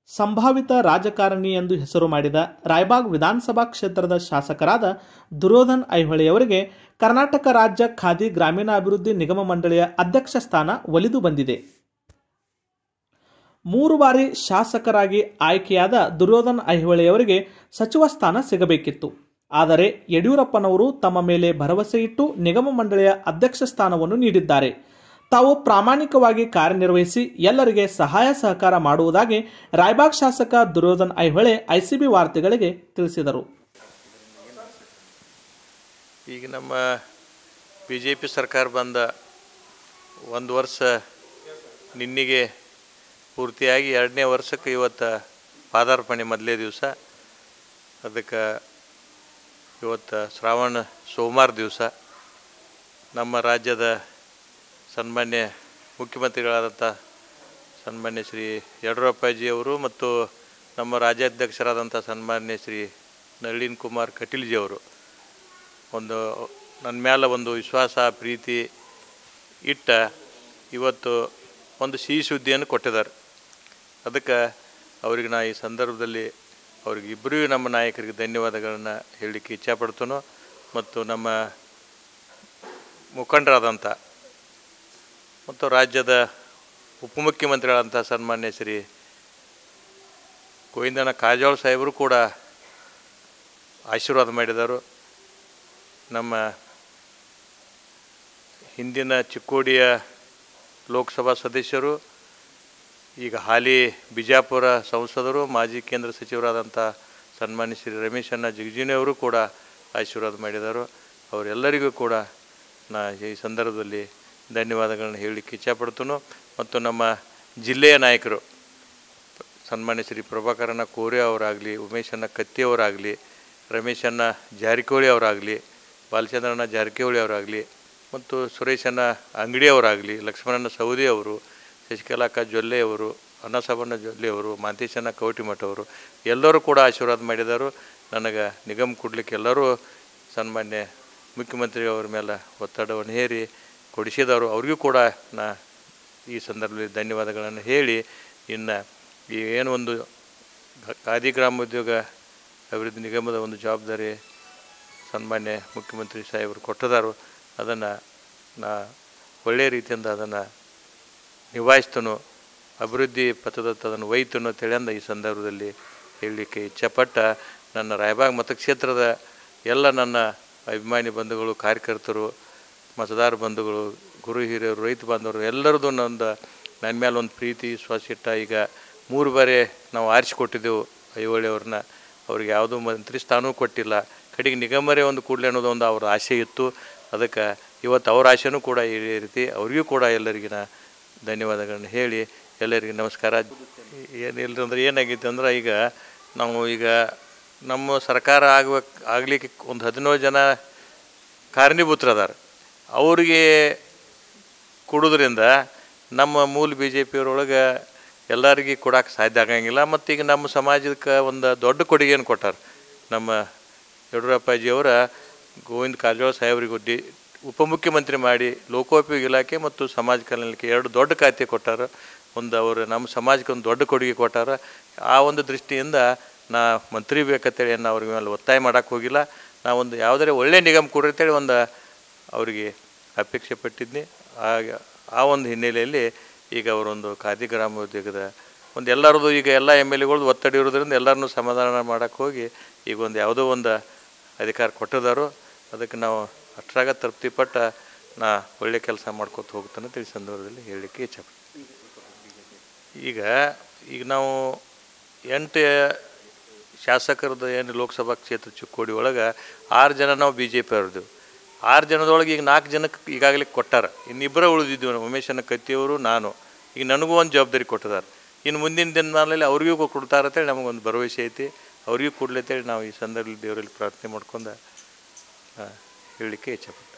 ಸಂಭಾವಿತ ರಾಜಕಾರಣಿ ಎಂದು ಹೆಸರು ಮಾಡಿದ ರಾಯಬಾಗ್ ವಿಧಾನಸಭಾ ಕ್ಷೇತ್ರದ ಶಾಸಕರಾದ ದುರ್ಯೋಧನ್ ಐಹೊಳೆಯವರಿಗೆ ಕರ್ನಾಟಕ ರಾಜ್ಯ ಖಾದಿ ಗ್ರಾಮೀಣಾಭಿವೃದ್ಧಿ ನಿಗಮ ಮಂಡಳಿಯ ಅಧ್ಯಕ್ಷ ಸ್ಥಾನ ಒಲಿದು ಬಂದಿದೆ. 3 ಬಾರಿ ಶಾಸಕರಾಗಿ ಆಯ್ಕೆಯಾದ ದುರ್ಯೋಧನ್ ಐಹೊಳೆಯವರಿಗೆ ಸಚಿವ ಸ್ಥಾನ ಸಿಗಬೇಕಿತ್ತು. ಆದರೆ ಯಡಿಯೂರಪ್ಪನವರು ತಮ್ಮ ಮೇಲೆ ಭರವಸೆ ಇಟ್ಟು ನಿಗಮ ಮಂಡಳಿಯ ಅಧ್ಯಕ್ಷ ಸ್ಥಾನವನ್ನು ನೀಡಿದ್ದಾರೆ. ತಾವು ಪ್ರಾಮಾಣಿಕವಾಗಿ ಕಾರ್ಯನಿರ್ವಹಿಸಿ ಎಲ್ಲರಿಗೆ ಸಹಾಯ ಸಹಕಾರ ಮಾಡುವುದಾಗಿ ರಾಯಬಾಗ್ ಶಾಸಕ ದುರ್ಯೋಧನ್ ಐಹೊಳೆ ಐಸಿಬಿ ವಾರ್ತೆಗಳಿಗೆ ತಿಳಿಸಿದರು. ಈಗ ನಮ್ಮ ಬಿಜೆಪಿ ಸರ್ಕಾರ ಬಂದ 1 ವರ್ಷ ನಿನ್ನೆಗೆ ಪೂರ್ತಿಯಾಗಿ 2ನೇ ವರ್ಷಕ್ಕೆ ಇವತ್ತು ಪಾದಾರ್ಪಣೆ ಮೊದಲೇ ದಿವಸ. ಅದಕ್ಕೆ ಇವತ್ತು ಶ್ರಾವಣ ಸೋಮವಾರ ದಿವಸ ನಮ್ಮ ರಾಜ್ಯದ ಸನ್ಮಾನ್ಯ ಮುಖ್ಯಮಂತ್ರಿಗಳಾದಂಥ ಸನ್ಮಾನ್ಯ ಶ್ರೀ ಯಡಿಯೂರಪ್ಪಾಜಿಯವರು ಮತ್ತು ನಮ್ಮ ರಾಜ್ಯಾಧ್ಯಕ್ಷರಾದಂಥ ಸನ್ಮಾನ್ಯ ಶ್ರೀ ನಳಿನ್ ಕುಮಾರ್ ಕಟೀಲ್ಜಿಯವರು ನನ್ನ ಮೇಲೆ ಒಂದು ವಿಶ್ವಾಸ ಪ್ರೀತಿ ಇಟ್ಟ ಇವತ್ತು ಒಂದು ಸಿಹಿ ಸುದ್ದಿಯನ್ನು ಕೊಟ್ಟಿದ್ದಾರೆ. ಅದಕ್ಕೆ ಅವ್ರಿಗೆ ನಾ ಈ ಸಂದರ್ಭದಲ್ಲಿ ಅವ್ರಿಗಿಬ್ಬರಿಗೂ ನಮ್ಮ ನಾಯಕರಿಗೆ ಧನ್ಯವಾದಗಳನ್ನು ಹೇಳಲಿಕ್ಕೆ ಇಚ್ಛಾಪಡ್ತೇನೋ ಮತ್ತು ನಮ್ಮ ಮುಖಂಡರಾದಂಥ ಮತ್ತು ರಾಜ್ಯದ ಉಪಮುಖ್ಯಮಂತ್ರಿಗಳಂಥ ಸನ್ಮಾನ್ಯ ಶ್ರೀ ಗೋವಿಂದನ ಕಾರಜೋಳ ಸಾಹೇಬರು ಕೂಡ ಆಶೀರ್ವಾದ ಮಾಡಿದರು. ನಮ್ಮ ಹಿಂದಿನ ಚಿಕ್ಕೋಡಿಯ ಲೋಕಸಭಾ ಸದಸ್ಯರು, ಈಗ ಹಾಲಿ ಬಿಜಾಪುರ ಸಂಸದರು, ಮಾಜಿ ಕೇಂದ್ರ ಸಚಿವರಾದಂಥ ಸನ್ಮಾನ್ಯ ಶ್ರೀ ರಮೇಶಣ್ಣ ಜಿಗಜಿಣಿಯವರು ಕೂಡ ಆಶೀರ್ವಾದ ಮಾಡಿದರು. ಅವರೆಲ್ಲರಿಗೂ ಕೂಡ ನಾ ಈ ಸಂದರ್ಭದಲ್ಲಿ ಧನ್ಯವಾದಗಳನ್ನು ಹೇಳಲಿಕ್ಕೆ ಇಚ್ಛಾಪಡ್ತೇನೆ. ಮತ್ತು ನಮ್ಮ ಜಿಲ್ಲೆಯ ನಾಯಕರು ಸನ್ಮಾನ್ಯ ಶ್ರೀ ಪ್ರಭಾಕರನ ಕೋರೆ ಅವರಾಗಲಿ, ಉಮೇಶಣ್ಣ ಕತ್ತಿಯವರಾಗಲಿ, ರಮೇಶಣ್ಣ ಜಾರಕಿಹೊಳಿ ಅವರಾಗಲಿ, ಬಾಲಚಂದ್ರಣ್ಣ ಜಾರಕಿಹೊಳಿ ಅವರಾಗಲಿ ಮತ್ತು ಸುರೇಶಣ್ಣ ಅಂಗಡಿಯವರಾಗಲಿ, ಲಕ್ಷ್ಮಣಣ್ಣ ಸೌದಿ ಅವರು, ಶಶಿಕಲಾಕ್ಕ ಜೊಲ್ಲೆಯವರು, ಅನ್ನಸಬಣ್ಣ ಜೊಲ್ಲೆಯವರು, ಮಾಂತೇಶಣ್ಣ ಕವಟಿಮಠವರು ಎಲ್ಲರೂ ಕೂಡ ಆಶೀರ್ವಾದ ಮಾಡಿದರು. ನನಗೆ ನಿಗಮ ಕೊಡಲಿಕ್ಕೆ ಎಲ್ಲರೂ ಸನ್ಮಾನ್ಯ ಮುಖ್ಯಮಂತ್ರಿಯವರ ಮೇಲೆ ಒತ್ತಡವನ್ನು ಹೇರಿ ಕೊಡಿಸಿದವರು. ಅವ್ರಿಗೂ ಕೂಡ ನಾ ಈ ಸಂದರ್ಭದಲ್ಲಿ ಧನ್ಯವಾದಗಳನ್ನು ಹೇಳಿ, ಇನ್ನು ಈ ಏನು ಒಂದು ಖಾದಿ ಗ್ರಾಮೋದ್ಯೋಗ ಅಭಿವೃದ್ಧಿ ನಿಗಮದ ಒಂದು ಜವಾಬ್ದಾರಿ ಸನ್ಮಾನ್ಯ ಮುಖ್ಯಮಂತ್ರಿ ಸಾಹೇಬರು ಕೊಟ್ಟಿದ್ದಾರೋ ಅದನ್ನು ನಾ ಒಳ್ಳೆಯ ರೀತಿಯಿಂದ ಅದನ್ನು ನಿಭಾಯಿಸ್ತನೋ, ಅಭಿವೃದ್ಧಿ ಪಥದತ್ತ ಅದನ್ನು ಒಯ್ತನೋ ತಿಳಿಯಂದ ಈ ಸಂದರ್ಭದಲ್ಲಿ ಹೇಳಲಿಕ್ಕೆ ಇಚ್ಛೆಪಟ್ಟ ನನ್ನ ರಾಯಬಾಗ್ ಮತಕ್ಷೇತ್ರದ ಎಲ್ಲ ನನ್ನ ಅಭಿಮಾನಿ ಬಂಧುಗಳು, ಕಾರ್ಯಕರ್ತರು, ಮತದಾರ ಬಂಧುಗಳು, ಗುರು ಹಿರಿಯರು, ರೈತ ಬಾಂಧವರು ಎಲ್ಲರದ್ದು ನನ್ನ ಮೇಲೆ ಒಂದು ಪ್ರೀತಿ ವಿಶ್ವಾಸ ಇಟ್ಟ. ಈಗ 3 ಬಾರಿ ನಾವು ಆರಿಸಿಕೊಟ್ಟಿದ್ದೆವು ಐಹೊಳೆಯವ್ರನ್ನ. ಅವ್ರಿಗೆ ಯಾವುದೂ ಮಂತ್ರಿ ಸ್ಥಾನವೂ ಕೊಟ್ಟಿಲ್ಲ, ಕಡೆಗೆ ನಿಗಮರೇ ಒಂದು ಕೂಡಲೇ ಅನ್ನೋದು ಒಂದು ಅವ್ರ ಆಸೆ ಇತ್ತು. ಅದಕ್ಕೆ ಇವತ್ತು ಅವ್ರ ಆಸೆನೂ ಕೂಡ ಈ ರೀತಿ ಅವ್ರಿಗೂ ಕೂಡ ಎಲ್ಲರಿಗಿನ ಧನ್ಯವಾದಗಳನ್ನು ಹೇಳಿ ಎಲ್ಲರಿಗೆ ನಮಸ್ಕಾರ. ಏನಿಲ್ಲ ಅಂದ್ರೆ ಏನಾಗಿತ್ತು ಅಂದ್ರೆ ಈಗ ನಮ್ಮ ಸರ್ಕಾರ ಆಗಲಿಕ್ಕೆ ಒಂದು 17 ಜನ ಕಾರಣೀಭೂತರದಾರ. ಅವರಿಗೆ ಕೊಡೋದ್ರಿಂದ ನಮ್ಮ ಮೂಲ ಬಿ ಜೆ ಪಿಯವರೊಳಗೆ ಎಲ್ಲರಿಗೆ ಕೊಡೋಕೆ ಸಾಧ್ಯ ಆಗಂಗಿಲ್ಲ. ಮತ್ತು ಈಗ ನಮ್ಮ ಸಮಾಜಕ್ಕೆ ಒಂದು ದೊಡ್ಡ ಕೊಡುಗೆಯನ್ನು ಕೊಟ್ಟಾರ. ನಮ್ಮ ಯಡಿಯೂರಪ್ಪಾಜಿಯವರ ಗೋವಿಂದ ಕಾರಜೋಳ ಸಾಹೇಬರಿಗೆ ಉಪಮುಖ್ಯಮಂತ್ರಿ ಮಾಡಿ ಲೋಕೋಪಯೋಗಿ ಇಲಾಖೆ ಮತ್ತು ಸಮಾಜ ಕಲ್ಯಾಣಕ್ಕೆ 2 ದೊಡ್ಡ ಖಾತೆ ಕೊಟ್ಟಾರ. ಅವರು ನಮ್ಮ ಸಮಾಜಕ್ಕೆ ಒಂದು ದೊಡ್ಡ ಕೊಡುಗೆ ಕೊಟ್ಟಾರ. ಆ ಒಂದು ದೃಷ್ಟಿಯಿಂದ ನಾ ಮಂತ್ರಿ ಬೇಕಂತೇಳಿ ಅವ್ರ ಮೇಲೆ ಒತ್ತಾಯ ಮಾಡೋಕ್ಕೆ ಹೋಗಿಲ್ಲ. ನಾ ಒಂದು ಯಾವುದೇ ಒಳ್ಳೆಯ ನಿಗಮ ಕೊಡಿರ್ತೇಳಿ ಅವರಿಗೆ ಅಪೇಕ್ಷೆ ಪಟ್ಟಿದ್ನಿ. ಆ ಒಂದು ಹಿನ್ನೆಲೆಯಲ್ಲಿ ಈಗ ಅವರೊಂದು ಖಾದಿ ಗ್ರಾಮೋದ್ಯೋಗದ ಎಲ್ಲರದು ಈಗ ಎಲ್ಲ MLAಗಳದ್ದು ಒತ್ತಡ ಇರೋದ್ರಿಂದ ಎಲ್ಲರನ್ನೂ ಸಮಾಧಾನ ಮಾಡೋಕ್ಕೆ ಹೋಗಿ ಈಗ ಯಾವುದೋ ಒಂದು ಅಧಿಕಾರ ಕೊಟ್ಟಿದ್ದಾರೋ ಅದಕ್ಕೆ ನಾವು ಅಷ್ಟರಾಗ ತೃಪ್ತಿಪಟ್ಟ ನಾ ಒಳ್ಳೆ ಕೆಲಸ ಮಾಡ್ಕೊತ ಹೋಗ್ತಾನೆ ತಿಳಿ ಸಂದರ್ಭದಲ್ಲಿ ಹೇಳಲಿಕ್ಕೆ ಇಚ್ಛೆಪಡ್ತೀನಿ. ಈಗ ನಾವು 8 ಶಾಸಕರದ್ದು ಏನು ಲೋಕಸಭಾ ಕ್ಷೇತ್ರ ಚಿಕ್ಕೋಡಿ ಒಳಗೆ 6 ಜನ ನಾವು BJP ಅವ್ರದ್ದು. 6 ಜನದೊಳಗೆ ಈಗ 4 ಜನಕ್ಕೆ ಈಗಾಗಲೇ ಕೊಟ್ಟಾರ. ಇನ್ನಿಬ್ಬರ ಉಳಿದಿದ್ದೀವಿ ನಾವು, ಉಮೇಶಣ್ಣ ಕತ್ತಿಯವರು, ನಾನು. ಈಗ ನನಗೂ ಒಂದು ಜವಾಬ್ದಾರಿ ಕೊಟ್ಟಿದ್ದಾರೆ. ಇನ್ನು ಮುಂದಿನ ದಿನಮಾನದಲ್ಲಿ ಅವ್ರಿಗೂ ಕೊಡ್ತಾರಂತೇಳಿ ನಮಗೊಂದು ಭರವಸೆ ಐತಿ. ಅವ್ರಿಗೂ ಕೊಡ್ಲತ್ತೇಳಿ ನಾವು ಈ ಸಂದರ್ಭದಲ್ಲಿ ದೇವರಲ್ಲಿ ಪ್ರಾರ್ಥನೆ ಮಾಡ್ಕೊಂಡು ಹೇಳಲಿಕ್ಕೆ ಇಚ್ಛೆಪಡ್ತೀನಿ.